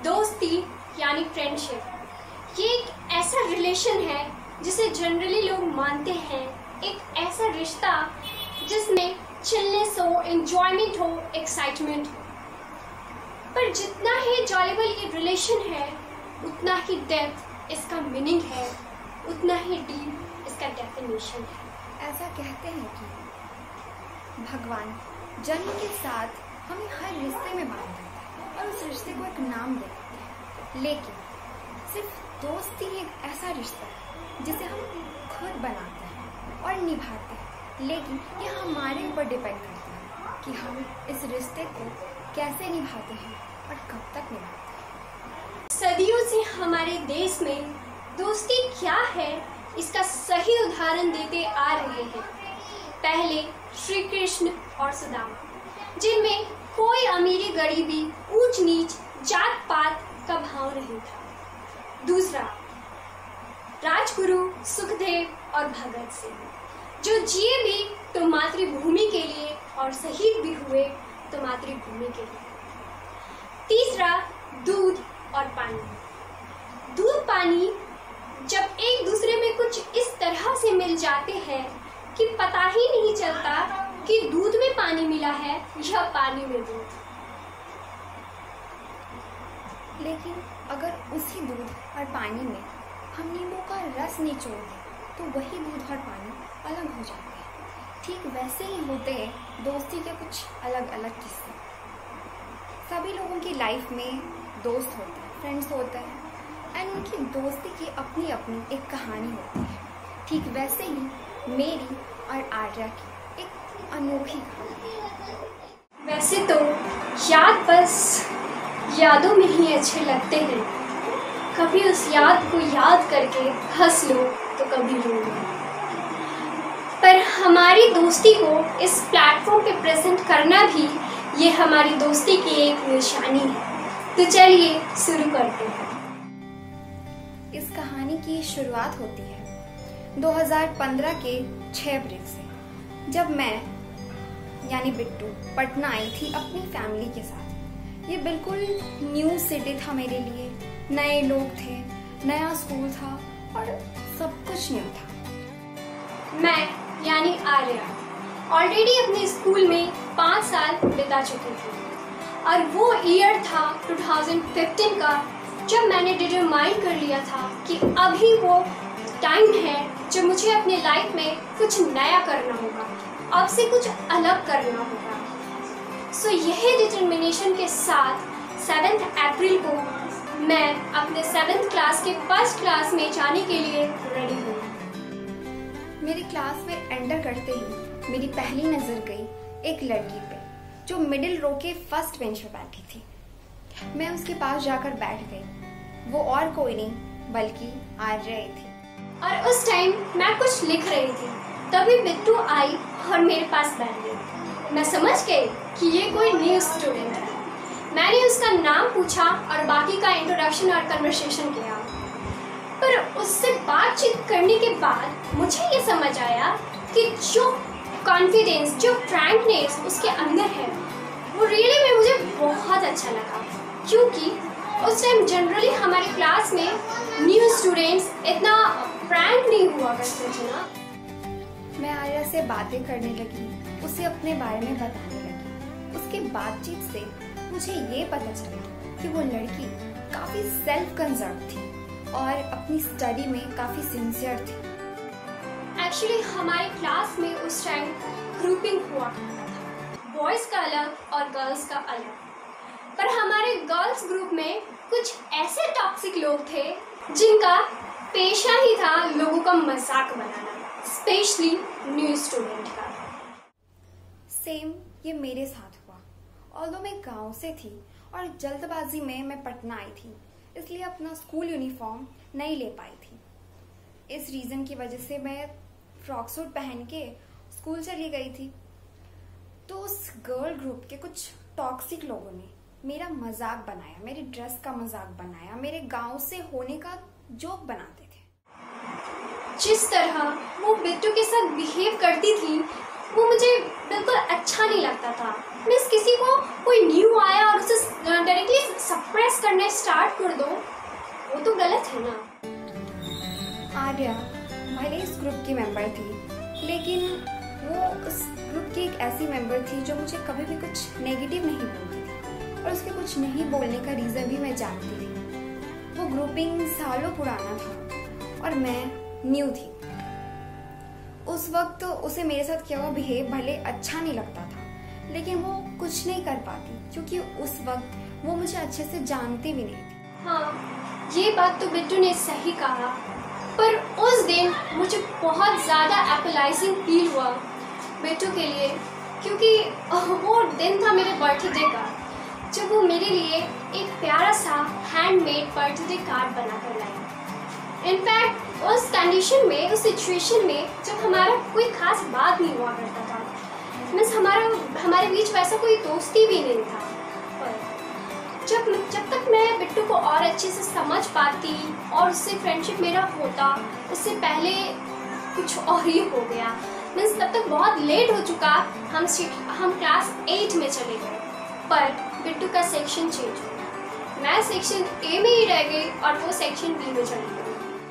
दोस्ती यानी फ्रेंडशिप ये एक ऐसा रिलेशन है जिसे जनरली लोग मानते हैं एक ऐसा रिश्ता जिसमें चिलनेस हो, एंजॉयमेंट हो, एक्साइटमेंट हो। पर जितना ही जॉलीबल ये रिलेशन है उतना ही डेप्थ इसका मीनिंग है, उतना ही डीप इसका डेफिनेशन है। ऐसा कहते हैं कि भगवान जन्म के साथ हमें हर रिश्ते में बांध देते हैं और उस रिश्ते को एक नाम दे देते हैं, लेकिन सिर्फ दोस्ती एक ऐसा रिश्ता है जिसे हम खुद बनाते हैं और निभाते हैं, लेकिन ये हमारे ऊपर डिपेंड करता है कि हम इस रिश्ते को कैसे निभाते हैं और कब तक निभाते हैं। सदियों से हमारे देश में दोस्ती क्या है इसका सही उदाहरण देते आ रहे हैं। पहले श्री कृष्ण और सुदामा, जिनमें कोई अमीरी गरीबी, ऊंच नीच, जात पात का भाव नहीं था। दूसरा राजगुरु सुखदेव और भगत सिंह, जो जिए भी तो मातृभूमि के लिए और शहीद भी हुए तो मातृभूमि के लिए। तीसरा दूध और पानी। दूध पानी जब एक दूसरे में कुछ इस तरह से मिल जाते हैं कि पता ही नहीं चलता कि दूध में पानी मिला है या पानी में दूध। लेकिन अगर उसी दूध और पानी में हम नींबू का रस निचोड़ दें तो वही दूध और पानी अलग हो जाते हैं। ठीक वैसे ही होते हैं दोस्ती के कुछ अलग अलग किस्से। सभी लोगों की लाइफ में दोस्त होते हैं, फ्रेंड्स होते हैं, एंड उनकी दोस्ती की अपनी अपनी एक कहानी होती है। ठीक वैसे ही मेरी और आर्या की एक अनोखी कहानी। वैसे तो याद बस यादों में ही अच्छे लगते हैं। कभी उस याद को याद करके हंस लो तो कभी रो लो। पर हमारी दोस्ती को इस प्लेटफॉर्म पे प्रेजेंट करना भी ये हमारी दोस्ती की एक निशानी है। तो चलिए शुरू करते हैं। इस कहानी की शुरुआत होती है 2015 के 6 अप्रैल से, जब मैं यानी बिट्टू पटना आई थी अपनी फैमिली के साथ। ये बिल्कुल न्यू सिटी था मेरे लिए, नए लोग थे, नया स्कूल था और सब कुछ न्यू था। मैं यानी आर्या ऑलरेडी अपने स्कूल में 5 साल बिता चुकी थी और वो ईयर था 2015 का, जब मैंने डिटरमाइन कर लिया था कि अभी वो टाइम है जब मुझे अपने लाइफ में कुछ नया करना होगा, अब से कुछ अलग करना होगा। सो यही डिटर्मिनेशन के साथ 7 अप्रैल को मैं अपने 7th क्लास के फर्स्ट क्लास में जाने के लिए रेडी हुई। मेरी क्लास में एंटर करते ही मेरी पहली नजर गई एक लड़की पे जो मिडिल रो के फर्स्ट बेंच पे बैठी थी। मैं उसके पास जाकर बैठ गई। वो और कोई नहीं बल्कि आर्या थी। और उस टाइम मैं कुछ लिख रही थी, तभी बिट्टू आई और मेरे पास बैठ गई। मैं समझ गई कि ये कोई न्यू स्टूडेंट है। मैंने उसका नाम पूछा और बाकी का इंट्रोडक्शन और कन्वर्सेशन किया। पर उससे बातचीत करने के बाद मुझे ये समझ आया कि जो कॉन्फिडेंस, जो फ्रैंकनेस उसके अंदर है वो रियली में मुझे बहुत अच्छा लगा, क्योंकि उस टाइम जनरली हमारे क्लास में न्यू स्टूडेंट्स इतना फ्रैंक नहीं हुआ करते थे ना। मैं आर्या से बातें करने लगी, उसे अपने बारे में बताने लगी। उसके बातचीत से मुझे ये पता चला कि वो लड़की काफी सेल्फ कंसर्न थी और अपनी स्टडी में काफी सिंसियर थी। एक्चुअली हमारे क्लास में उस टाइम ग्रुपिंग हुआ करता था, बॉयज का अलग और गर्ल्स का अलग। पर हमारे गर्ल्स ग्रुप में कुछ ऐसे टॉक्सिक लोग थे जिनका पेशा ही था लोगों का मजाक बनाना, स्पेशली न्यू स्टूडेंट का। सेम ये मेरे साथ हुआ। ऑल्दो मैं गांव से थी और जल्दबाजी में मैं पटना आई थी, इसलिए अपना स्कूल यूनिफॉर्म नहीं ले पाई थी। इस रीज़न की वजह से मैं फ्रॉक सूट पहन के स्कूल चली गई थी। तो उस गर्ल ग्रुप के कुछ टॉक्सिक लोगों ने मेरा मजाक बनाया, मेरे ड्रेस का मजाक बनाया, मेरे गांव से होने का जोक बनाते थे। जिस तरह वो बिट्टू के साथ बिहेव करती थी वो मुझे बिल्कुल अच्छा नहीं लगता था। मीन्स किसी को कोई न्यू आया और उसे डायरेक्टली सप्रेस करना स्टार्ट कर दो, वो तो गलत है ना। आर्या भले इस ग्रुप की मेंबर थी, लेकिन वो उस ग्रुप की एक ऐसी मेंबर थी जो मुझे कभी भी कुछ नेगेटिव नहीं बोलती थी, और उसके कुछ नहीं बोलने का रीज़न भी मैं जानती थी। वो ग्रुपिंग सालों पुराना था और मैं न्यू थी। उस वक्त उसे मेरे साथ किया हुआ बिहेव भले अच्छा नहीं लगता था, लेकिन वो कुछ नहीं कर पाती क्योंकि उस वक्त वो मुझे अच्छे से जानती भी नहीं थी। हाँ, ये बात तो बिट्टू ने सही कहा, पर उस दिन मुझे बहुत ज़्यादा एपलाइजिंग फील हुआ बिट्टू के लिए, क्योंकि वो दिन था मेरे बर्थडे का, जब वो मेरे लिए एक प्यारा सा हैंडमेड बर्थडे कार्ड बना कर लाई। इनफैक्ट उस कंडीशन में, उस सिचुएशन में जब हमारा कोई खास बात नहीं हुआ करता था, मीन्स हमारे बीच वैसा कोई दोस्ती भी नहीं था, पर जब तक मैं बिट्टू को और अच्छे से समझ पाती और उससे फ्रेंडशिप मेरा होता, उससे पहले कुछ और ही हो गया। मीन्स तब तक बहुत लेट हो चुका, हम क्लास 8 में चले गए, पर बिट्टू का सेक्शन चेंज हुआ। मैं सेक्शन ए में ही रह गई और वो सेक्शन बी में चली गई।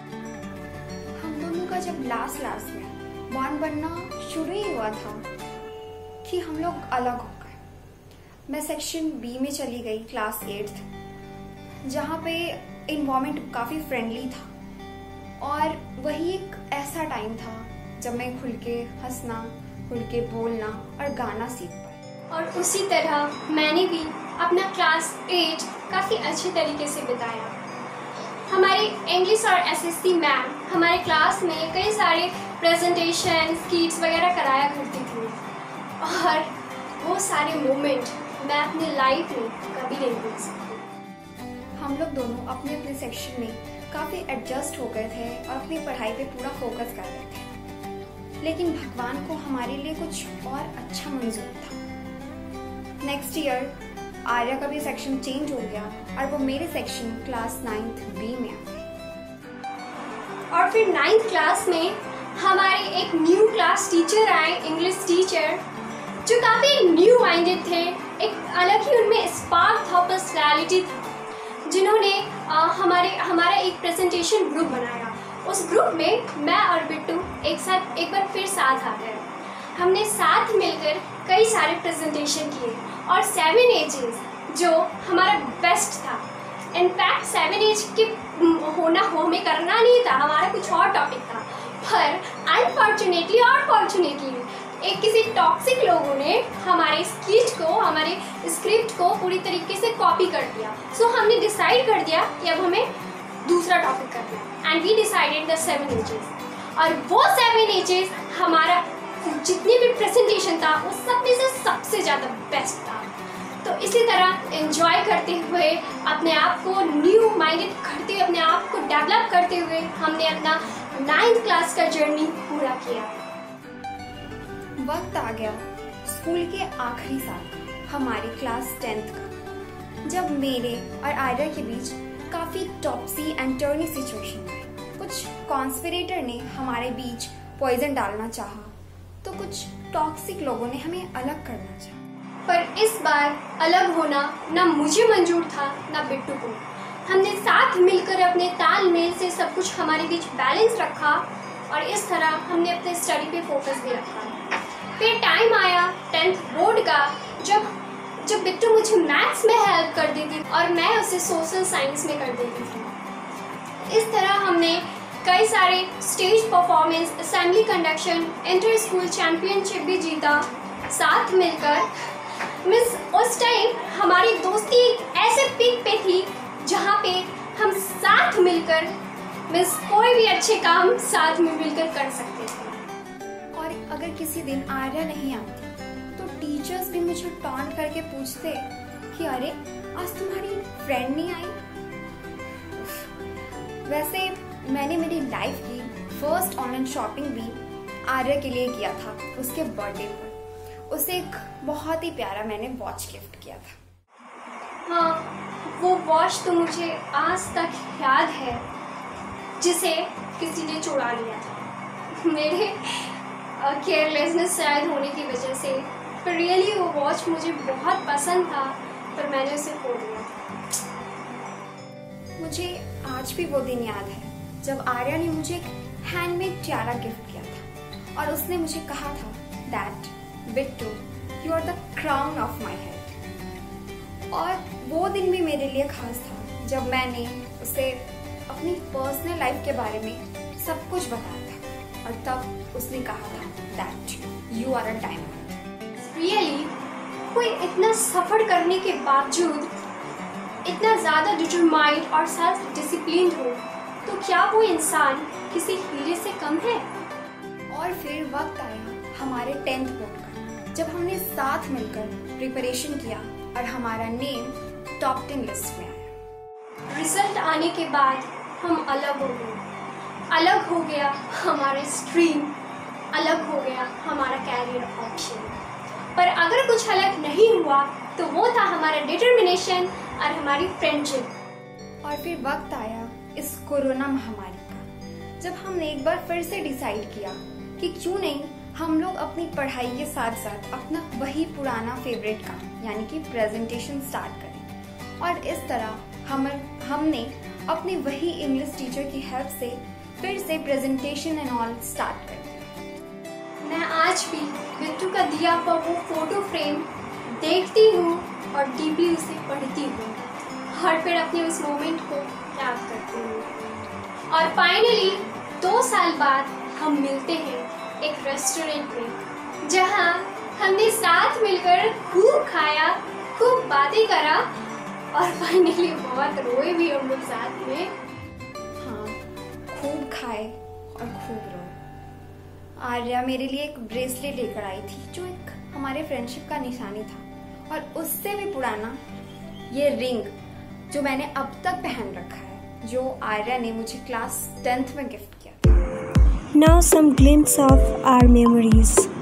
हम दोनों का जब लास्ट में बॉन्ड बनना शुरू ही हुआ था कि हम लोग अलग हो गए। मैं सेक्शन बी में चली गई क्लास 8th, जहाँ पे इन्वायरमेंट काफ़ी फ्रेंडली था, और वही एक ऐसा टाइम था जब मैं खुल के हंसना, खुल के बोलना और गाना सीख पाई। और उसी तरह मैंने भी अपना क्लास 8 काफ़ी अच्छे तरीके से बिताया। हमारी इंग्लिश और एसएससी मैम हमारे क्लास में कई सारे प्रेजेंटेशन, स्किट्स वगैरह कराया करती थी, और वो सारे मोमेंट मैं अपनी लाइफ में कभी नहीं भूल सकती। हम लोग दोनों अपने अपने सेक्शन में काफ़ी एडजस्ट हो गए थे और अपनी पढ़ाई पे पूरा फोकस कर रहे थे, लेकिन भगवान को हमारे लिए कुछ और अच्छा मंजूर था। नेक्स्ट ईयर आर्या का भी सेक्शन चेंज हो गया और वो मेरे सेक्शन क्लास 9th बी में आ गई। और फिर 9th क्लास में हमारे एक न्यू क्लास टीचर आए, इंग्लिश टीचर, जो काफ़ी न्यू माइंडेड थे। एक अलग ही उनमें स्पार्क था, पर्सनैलिटी था, जिन्होंने हमारा एक प्रेजेंटेशन ग्रुप बनाया। उस ग्रुप में मैं और बिट्टू एक बार फिर साथ आ गए। हमने साथ मिलकर कई सारे प्रेजेंटेशन किए, और 7 एजेस जो हमारा बेस्ट था। इनफैक्ट 7 एज के होना हमें करना नहीं था, हमारा कुछ और टॉपिक था, पर अनफॉर्चुनेटली और फॉर्चुनेटली एक किसी टॉक्सिक लोगों ने हमारे स्क्रिप्ट को पूरी तरीके से कॉपी कर दिया। सो हमने डिसाइड कर दिया कि अब हमें दूसरा टॉपिक करना है, and we decided the 7 ages. और वो 7 एजेस हमारा जितनी भी प्रेजेंटेशन था वो सब में से सबसे ज़्यादा बेस्ट था। तो इसी तरह एंजॉय करते हुए, अपने आप को न्यू माइंडेड करते हुए, अपने आप को डेवलप करते हुए हमने अपना 9th क्लास का जर्नी पूरा किया। वक्त आ गया स्कूल के आखिरी साल, हमारे क्लास 10th का, जब मेरे और आर्या के बीच काफ़ी टॉप्सी एंड टर्नी सिचुएशन हुई। कुछ कॉन्स्पिरेटर ने हमारे बीच पॉइजन डालना चाहा, तो कुछ टॉक्सिक लोगों ने हमें अलग करना चाहा। पर इस बार अलग होना ना मुझे मंजूर था ना बिट्टू को। हमने साथ मिलकर अपने तालमेल से सब कुछ हमारे बीच बैलेंस रखा, और इस तरह हमने अपने स्टडी पे फोकस भी रखा। फिर टाइम आया 10th बोर्ड का, जब बिट्टू मुझे मैथ्स में हेल्प कर देती और मैं उसे सोशल साइंस में कर देती थी। इस तरह हमने कई सारे stage performance, assembly conduction, inter school championship भी जीता साथ मिलकर। मिस उस टाइम हमारी दोस्ती ऐसे पीक पे थी जहाँ पे हम साथ मिलकर मिस कोई भी अच्छे काम साथ में मिलकर कर सकते थे। और अगर किसी दिन आर्या नहीं आती तो टीचर्स भी मुझे टॉन्ट करके पूछते कि अरे आज तुम्हारी फ्रेंड नहीं आई। वैसे मैंने मेरी लाइफ की फर्स्ट ऑनलाइन शॉपिंग भी आर्या के लिए किया था उसके बर्थडे पर। उसे एक बहुत ही प्यारा मैंने वॉच गिफ्ट किया था। हाँ, वो वॉच तो मुझे आज तक याद है, जिसे किसी ने चुरा लिया था। मेरे केयरलेसनेस शायद होने की वजह से पर रियली वो वॉच मुझे बहुत पसंद था, पर मैंने उसे खो दिया। मुझे आज भी वो दिन याद है जब आर्या ने मुझे एक हैंडमेड टियारा गिफ्ट किया था और उसने मुझे कहा था, that Bittu, you are the crown of my head. और वो दिन भी मेरे लिए खास था जब मैंने उसे अपनी पर्सनल लाइफ के बारे में सब कुछ बताया था और तब उसने कहा था, that you are a diamond. Really कोई इतना सफर करने के बावजूद इतना ज़्यादा डिटरमाइंड और सेल्फ डिसिप्लिन हो तो क्या वो इंसान किसी हीरे से कम है? और फिर वक्त आया हमारे 10th बोर्ड का, जब हमने साथ मिलकर प्रिपरेशन किया और हमारा नेम टॉप 10 लिस्ट में आया। रिजल्ट आने के बाद हम अलग हो गए। अलग हो गया हमारे स्ट्रीम, अलग हो गया हमारा कैरियर ऑप्शन। पर अगर कुछ अलग नहीं हुआ तो वो था हमारा डिटर्मिनेशन और हमारी फ्रेंडशिप। और फिर वक्त आया इस कोरोना महामारी का, जब हमने एक बार फिर से डिसाइड किया कि क्यों नहीं हम लोग अपनी पढ़ाई के साथ साथ अपना वही पुराना फेवरेट काम यानी कि प्रेजेंटेशन स्टार्ट करें। और इस तरह हमने अपने वही इंग्लिश टीचर की हेल्प से फिर से प्रेजेंटेशन एंड ऑल स्टार्ट कर दिया। मैं आज भी बिट्टू का दिया हुआ वो फोटो फ्रेम देखती हूँ और डीपली उसे पढ़ती हूँ और फिर अपने उस मोमेंट को याद करती हूँ। और फाइनली 2 साल बाद हम मिलते हैं एक रेस्टोरेंट में, जहाँ हमने साथ मिलकर खूब खाया, खूब बातें करा और फाइनली बहुत रोए भी हम लोग साथ में। हाँ, खूब खाए और खूब रोए। आर्या मेरे लिए एक ब्रेसलेट लेकर आई थी जो एक हमारे फ्रेंडशिप का निशानी था, और उससे भी पुराना ये रिंग जो मैंने अब तक पहन रखा है, जो आर्या ने मुझे क्लास 10th में गिफ्ट किया था। Now some glimpse of our memories.